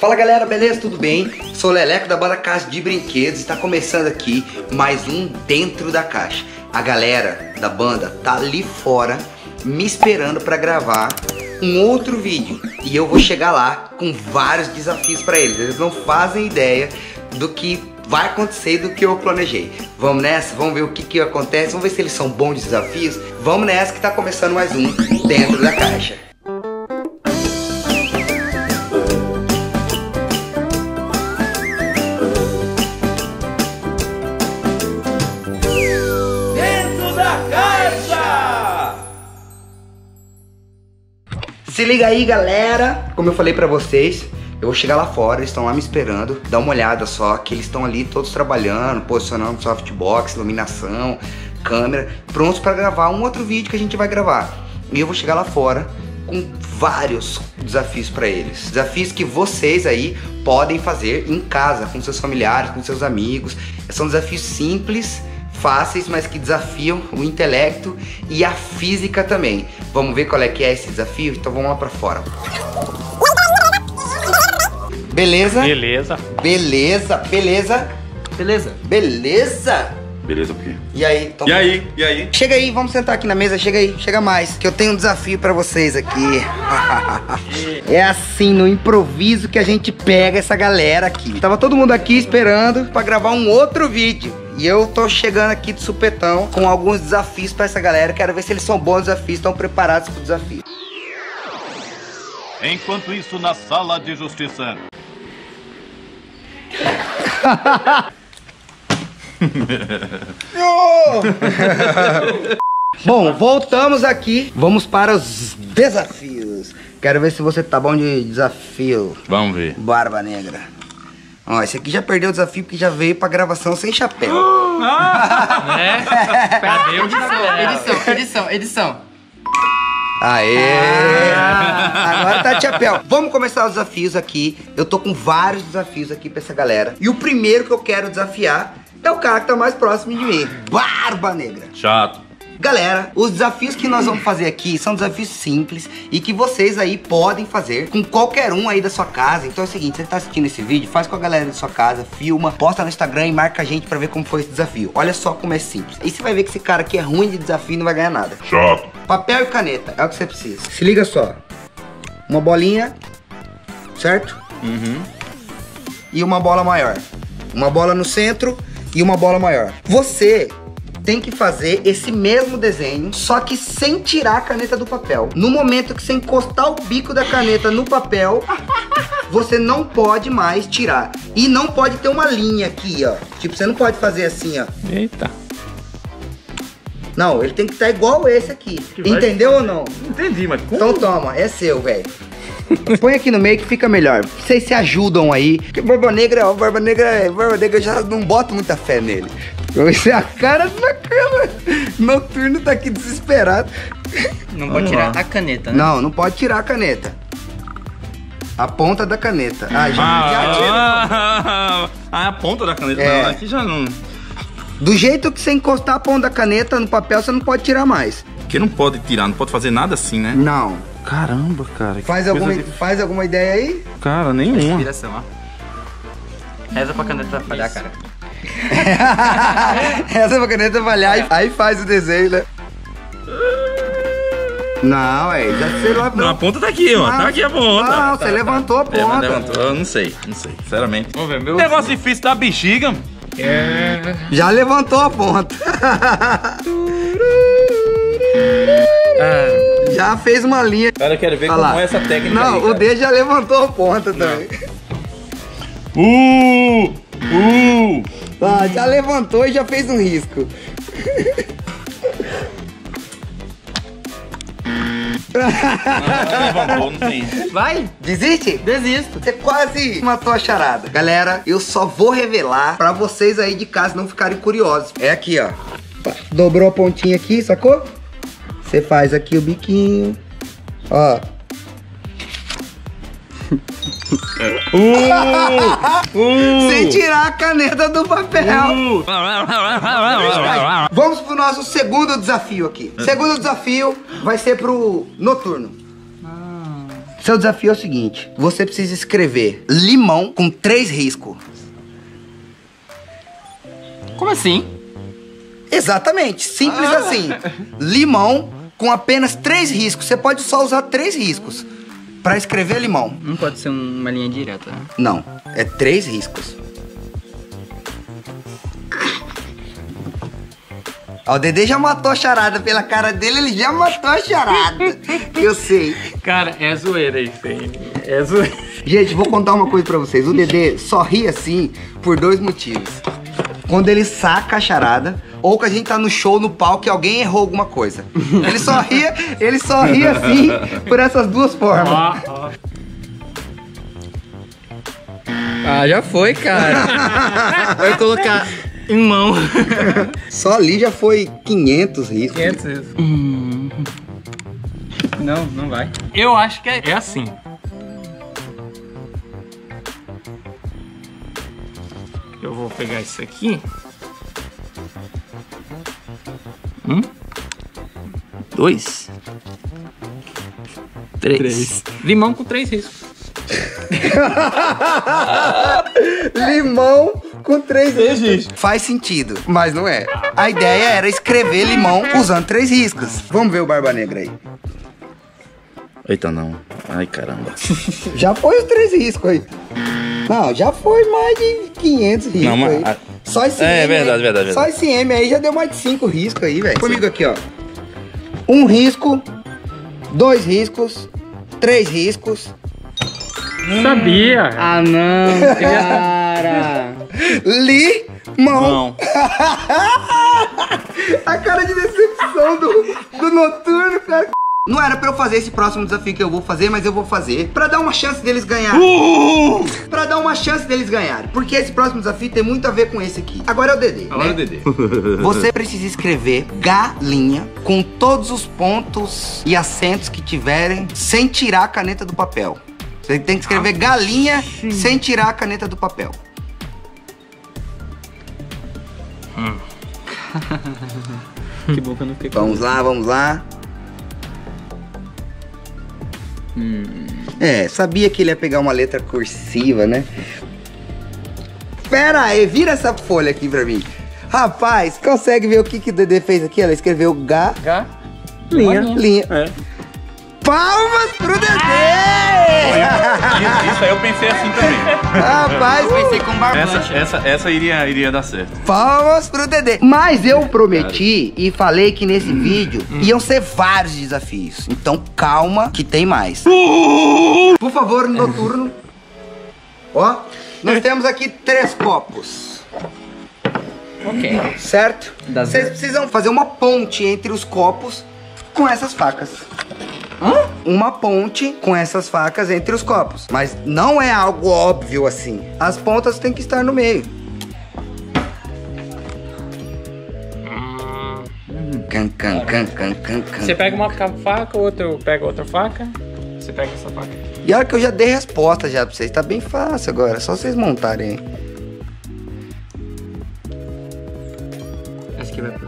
Fala galera, beleza? Tudo bem? Sou o Leleco da banda Caixa de Brinquedos. Está começando aqui mais um Dentro da Caixa. A galera da banda tá ali fora me esperando para gravar um outro vídeo. E eu vou chegar lá com vários desafios para eles. Eles não fazem ideia do que vai acontecer e do que eu planejei. Vamos nessa? Vamos ver o que acontece. Vamos ver se eles são bons desafios. Vamos nessa que tá começando mais um Dentro da Caixa. Se liga aí, galera. Como eu falei pra vocês, eu vou chegar lá fora, eles estão lá me esperando. Dá uma olhada só, que eles estão ali todos trabalhando, posicionando softbox, iluminação, câmera, prontos pra gravar um outro vídeo que a gente vai gravar. E eu vou chegar lá fora com vários desafios pra eles. Desafios que vocês aí podem fazer em casa, com seus familiares, com seus amigos. São desafios simples, fáceis, mas que desafiam o intelecto e a física também. Vamos ver qual é que é esse desafio? Então vamos lá pra fora. Beleza? Beleza. Beleza, beleza. Beleza. Beleza. Beleza por quê? E aí? E aí? E aí? Chega aí, vamos sentar aqui na mesa, chega aí, chega mais, que eu tenho um desafio pra vocês aqui. É assim, no improviso que a gente pega essa galera aqui. Tava todo mundo aqui esperando pra gravar um outro vídeo. E eu tô chegando aqui de supetão com alguns desafios pra essa galera. Quero ver se eles são bons desafios, estão preparados pro desafio. Enquanto isso, na sala de justiça. Bom, voltamos aqui. Vamos para os desafios. Quero ver se você tá bom de desafio. Vamos ver. Barba Negra. Ó, esse aqui já perdeu o desafio porque já veio pra gravação sem chapéu. Cadê o Edição. Aê! Agora tá de chapéu. Vamos começar os desafios aqui. Eu tô com vários desafios aqui pra essa galera. E o primeiro que eu quero desafiar é o cara que tá mais próximo de mim. Barba Negra. Chato. Galera, os desafios que nós vamos fazer aqui são desafios simples e que vocês aí podem fazer com qualquer um aí da sua casa. Então é o seguinte, você tá assistindo esse vídeo, faz com a galera da sua casa, filma, posta no Instagram e marca a gente pra ver como foi esse desafio. Olha só como é simples. Aí você vai ver que esse cara aqui é ruim de desafio e não vai ganhar nada. Chato. Papel e caneta, é o que você precisa. Se liga só. Uma bolinha, certo? E uma bola maior. Uma bola no centro e uma bola maior. Você tem que fazer esse mesmo desenho, só que sem tirar a caneta do papel. No momento que você encostar o bico da caneta no papel, você não pode mais tirar. E não pode ter uma linha aqui, ó. Tipo, você não pode fazer assim, ó. Eita. Não, ele tem que estar igual esse aqui. Entendeu ou não? Entendi, mas como? Então toma, é seu, velho. Põe aqui no meio que fica melhor. Vocês se ajudam aí. Porque Barba Negra eu já não boto muita fé nele. Isso é a cara da cama. Noturno tá aqui desesperado. Não pode tirar a caneta, né? Não pode tirar a caneta. A ponta da caneta. Ah, já tira. A ponta da caneta. É. Não, aqui já não. Do jeito que você encostar a ponta da caneta no papel, você não pode tirar mais. Porque não pode tirar, não pode fazer nada assim, né? Não. Caramba, cara. Faz alguma ideia aí? Cara, nenhuma. Inspiração, ó. Reza pra caneta falhar, cara. Essa é pra caneta falhar, aí faz o desenho, né? Não, já sei lá. Não, a ponta tá aqui, ó. Tá aqui a ponta. Não, você levantou a ponta. Levantou, eu não sei, sinceramente. Vamos ver, meu. Negócio difícil da bexiga. Já levantou a ponta. Já fez uma linha. Cara, eu quero ver Olha lá. como é essa técnica. Não, aí, o cara. dedo já levantou a ponta também. Ah, já levantou e já fez um risco. Levantou, não tem. Vai, Desiste? desisto. Você quase matou a charada. Galera, eu só vou revelar pra vocês aí de casa não ficarem curiosos. É aqui, ó. Dobrou a pontinha aqui, sacou? Você faz aqui o biquinho. Ó. Sem tirar a caneta do papel. Vamos pro nosso segundo desafio aqui. Segundo desafio vai ser pro Noturno. Seu desafio é o seguinte: você precisa escrever limão com 3 riscos. Como assim? Exatamente, simples assim. Limão com apenas 3 riscos. Você pode só usar 3 riscos pra escrever limão. Não pode ser uma linha direta. Não, é 3 riscos. Ó, o Dedê já matou a charada pela cara dele, ele já matou a charada. Eu sei. Cara, é zoeira isso aí. É zoeira. Gente, vou contar uma coisa pra vocês. O Dedê só ri assim por 2 motivos. Quando ele saca a charada, ou que a gente tá no show, no palco, e alguém errou alguma coisa. Ele só ri assim por essas 2 formas. Ah, já foi, cara. Vai colocar em mão. Só ali já foi 500 riscos. 500 isso. Não, não vai. Eu acho que é assim. Eu vou pegar isso aqui. 2 3. Limão com 3 riscos. Limão com 3 riscos. Faz sentido, mas não é. A ideia era escrever limão usando 3 riscos. Vamos ver o Barba Negra aí. Eita, não. Ai, caramba. Já foi os 3 riscos aí. Não, já foi mais de 500 riscos Não, mas- aí. Só esse É, M verdade, aí. verdade. Só esse M aí já deu mais de 5 riscos aí, velho. Comigo aqui, ó. 1 risco, 2 riscos, 3 riscos. Sabia. Ah, não, cara. Limão. A cara de decepção do Noturno, cara. Não era pra eu fazer esse próximo desafio que eu vou fazer, mas eu vou fazer pra dar uma chance deles ganharem. Pra dar uma chance deles ganharem. Porque esse próximo desafio tem muito a ver com esse aqui. Agora é o Dedê. Agora é o Dedê. Você precisa escrever galinha com todos os pontos e acentos que tiverem, sem tirar a caneta do papel. Você tem que escrever galinha sem tirar a caneta do papel. Que bom que eu não fiquei com Vamos lá, vamos lá. É, sabia que ele ia pegar uma letra cursiva, né? Pera aí, vira essa folha aqui pra mim. Rapaz, consegue ver o que o Dedê fez aqui? Ela escreveu linha. É. Palmas pro Dedê! Isso aí eu pensei assim também. Rapaz, Pensei com barbante. Essa iria dar certo. palmas pro Dedê. Mas eu prometi e falei que nesse vídeo iam ser vários desafios. Então calma que tem mais. Por favor, Noturno. Ó, nós temos aqui 3 copos. Ok. Certo? Vocês precisam fazer uma ponte entre os copos com essas facas. Uma ponte com essas facas entre os copos. Mas não é algo óbvio assim. As pontas têm que estar no meio. Can. Você pega uma faca, o outro pega outra faca. Você pega essa faca. E olha que eu já dei resposta já pra vocês. Tá bem fácil agora. É só vocês montarem aí. Acho que vai pro...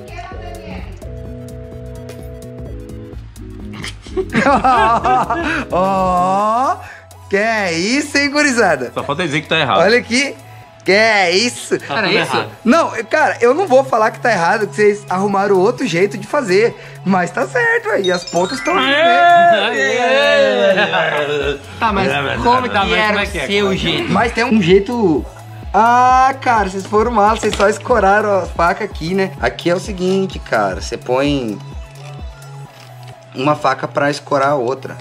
Ó, que é isso, hein, gurizada? Só falta dizer que tá errado. Olha aqui. Que é isso? Era isso? Não, cara, eu não vou falar que tá errado, que vocês arrumaram outro jeito de fazer. Mas tá certo aí, as pontas estão... Tá, mas como que era o seu jeito? Mas tem um jeito... Ah, cara, vocês foram mal, vocês só escoraram a faca aqui, né? Aqui é o seguinte, cara, você põe uma faca pra escorar a outra.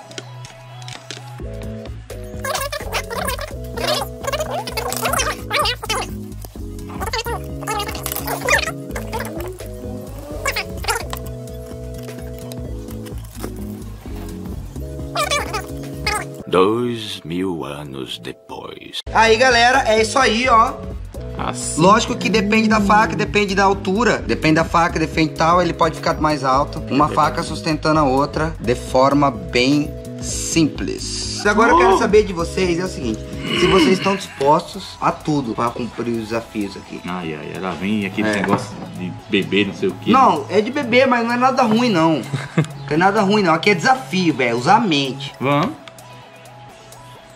Dois 2000 anos depois. Aí, galera, é isso aí, ó. Assim. Lógico que depende da faca, depende da altura. Depende da faca, depende tal, ele pode ficar mais alto. Uma faca sustentando a outra de forma bem simples. Agora eu quero saber de vocês, é o seguinte. Se vocês estão dispostos a tudo para cumprir os desafios aqui. Ai, ela vem aquele negócio de beber, não sei o que. Não, é de beber, mas não é nada ruim, não. Não é nada ruim, não. Aqui é desafio, velho. Usar a mente. Vamos.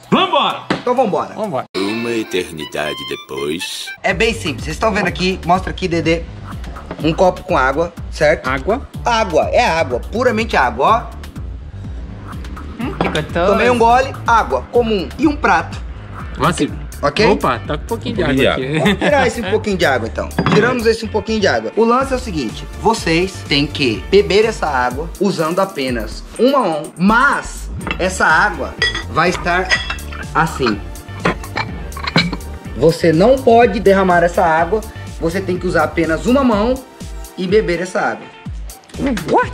Vambora! Então vambora. Vambora. Uma eternidade depois. É bem simples, vocês estão vendo aqui, mostra aqui, Dedê. Um copo com água, certo? Água. Água, é água, puramente água, ó. Que gostoso. Tomei um gole, água, comum. E um prato, Assim. ok? Opa, tá com um pouquinho de água aqui. Vamos tirar esse um pouquinho de água, então. Tiramos esse um pouquinho de água. O lance é o seguinte, vocês têm que beber essa água usando apenas uma mão. Mas essa água vai estar assim. Você não pode derramar essa água. Você tem que usar apenas uma mão e beber essa água. What?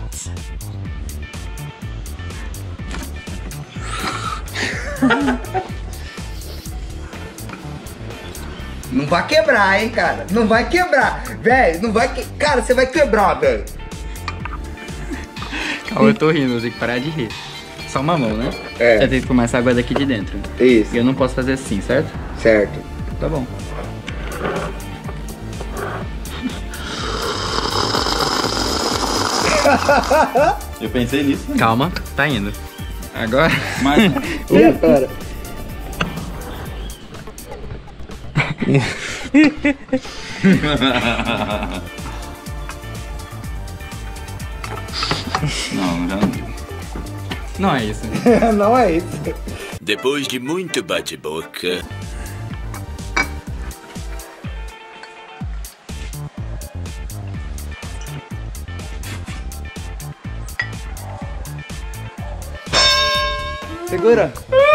Não vai quebrar, hein, cara. Não vai quebrar. Velho, não vai Cara, você vai quebrar, velho. Calma, eu tô rindo, eu tenho que parar de rir. Só uma mão, né? É. Eu tenho que tomar essa água daqui de dentro. Isso, E eu não posso fazer assim, certo? certo. Tá bom. Eu pensei nisso. Calma, tá indo. Agora. Mas E agora? não, já não. Não é isso. Não é isso. Depois de muito bate-boca. Segura.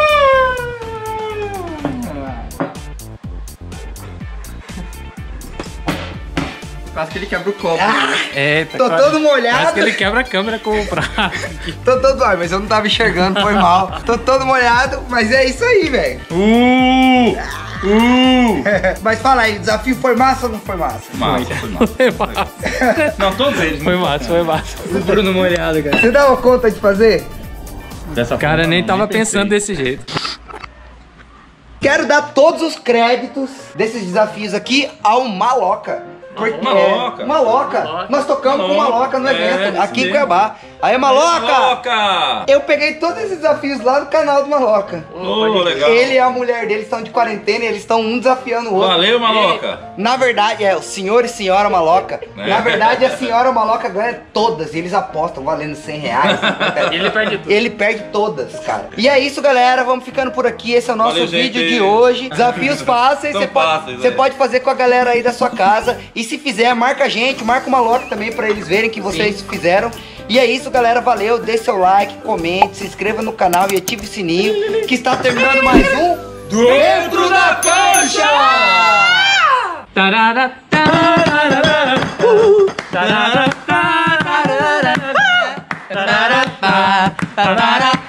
Quase que ele quebra o copo. Eita, Tô todo molhado. Parece que ele quebra a câmera com o prato. Tô todo... Ai, mas eu não tava enxergando, foi mal. Tô todo molhado, mas é isso aí, velho. Mas fala aí, o desafio foi massa ou não foi massa? Massa, foi massa. Foi massa. Não, todos eles. Foi massa, foi massa. O Bruno molhado, cara. Você dava conta de fazer? Dessa O cara forma, nem não, tava pensei. pensando desse jeito. Quero dar todos os créditos desses desafios aqui ao Maloca. Porque, Maloca. Maloca. Nós tocamos com o Maloca no evento, isso aqui em mesmo. Cuiabá. Aí, Maloca! Maloca! Eu peguei todos esses desafios lá do canal do Maloca. Ô, legal. Ele e a mulher dele estão de quarentena e eles estão um desafiando o outro. Valeu, Maloca. Na verdade, é o senhor e senhora Maloca. Na verdade, a senhora Maloca ganha todas. E eles apostam valendo R$100. Ele perde tudo. Ele perde todas, cara. E é isso, galera. Vamos ficando por aqui. Esse é o nosso Valeu, vídeo gente. de hoje. Desafios fáceis. São Você pode, fáceis, você é. pode fazer com a galera aí da sua casa. E se fizer, marca a gente. Marca o Maloca também pra eles verem que vocês fizeram. E é isso, galera. Valeu. Dê seu like, comente, se inscreva no canal e ative o sininho. Que está terminando mais um Dentro da Cancha! Tarara, tarara, tarara, tarara, tarara, tarara, tarara.